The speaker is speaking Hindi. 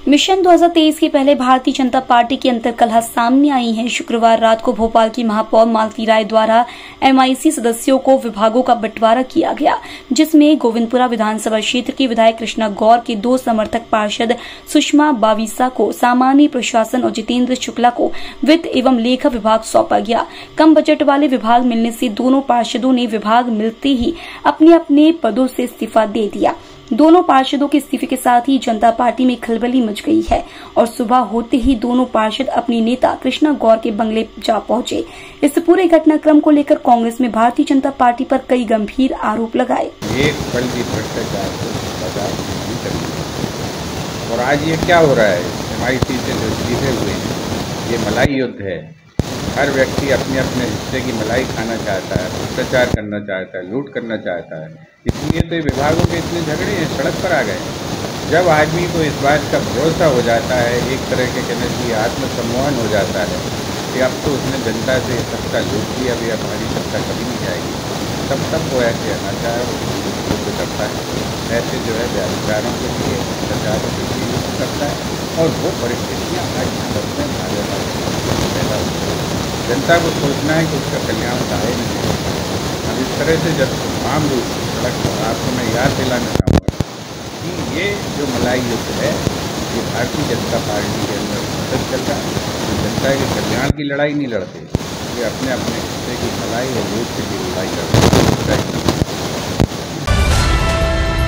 मिशन 2023 के पहले भारतीय जनता पार्टी की अंतर्कलह सामने आई है। शुक्रवार रात को भोपाल की महापौर मालती राय द्वारा एमआईसी सदस्यों को विभागों का बंटवारा किया गया, जिसमें गोविंदपुरा विधानसभा क्षेत्र के विधायक कृष्णा गौर के 2 समर्थक पार्षद सुषमा बाविसा को सामान्य प्रशासन और जितेंद्र शुक्ला को वित्त एवं लेखा विभाग सौंपा गया। कम बजट वाले विभाग मिलने से दोनों पार्षदों ने विभाग मिलते ही अपने अपने पदों से इस्तीफा दे दिया। दोनों पार्षदों के इस्तीफे के साथ ही जनता पार्टी में खलबली मच गई है और सुबह होते ही दोनों पार्षद अपनी नेता कृष्णा गौर के बंगले जा पहुंचे। इस पूरे घटनाक्रम को लेकर कांग्रेस में भारतीय जनता पार्टी पर कई गंभीर आरोप लगाए। एक पल भी भ्रष्टाचार को बर्दाश्त नहीं करेंगे। और आज ये क्या हो रहा है, एमआईसी से जो इस्तीफे हुए हैं, ये मलाई युद्ध है। हर व्यक्ति अपने अपने हिस्से की मलाई खाना चाहता है, भ्रष्टाचार करना चाहता है, लूट करना चाहता है। इसलिए तो विभागों के इतने झगड़े हैं, सड़क पर आ गए। जब आदमी को इस बात का भरोसा हो जाता है, एक तरह के कहने की आत्मसम्मान हो जाता है कि अब तो उसने जनता से सत्ता लूट ली, अभी हमारी सत्ता कभी नहीं जाएगी, तब वो ऐसे अनाचार करता है, ऐसे जो है व्यापारों के लिए भ्रष्टाचारों के लिए करता है। और वो परिस्थितियाँ आज भारत में पैदा होती है। जनता को सोचना है कि उसका कल्याण चाहे नहीं। अब इस तरह से जब तमाम लोग सड़क पर, आपको मैं याद दिलाना चाहूँगा कि ये जो मलाई युद्ध है, ये भारतीय जनता पार्टी के अंदर मदद चल रहा है। जनता के कल्याण की लड़ाई नहीं लड़ते, ये अपने अपने हिस्से की मलाई और वोट के लिए लड़ाई लड़ते हैं।